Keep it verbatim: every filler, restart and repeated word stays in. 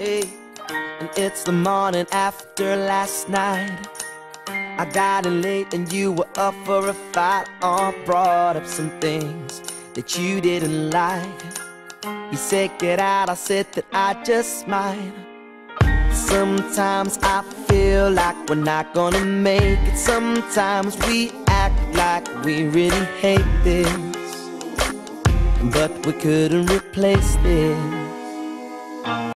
Hey, and it's the morning after last night. I got in late and you were up for a fight, or brought up some things that you didn't like. You said get out, I said that I just might. Sometimes I feel like we're not gonna make it. Sometimes we act like we really hate this, but we couldn't replace this.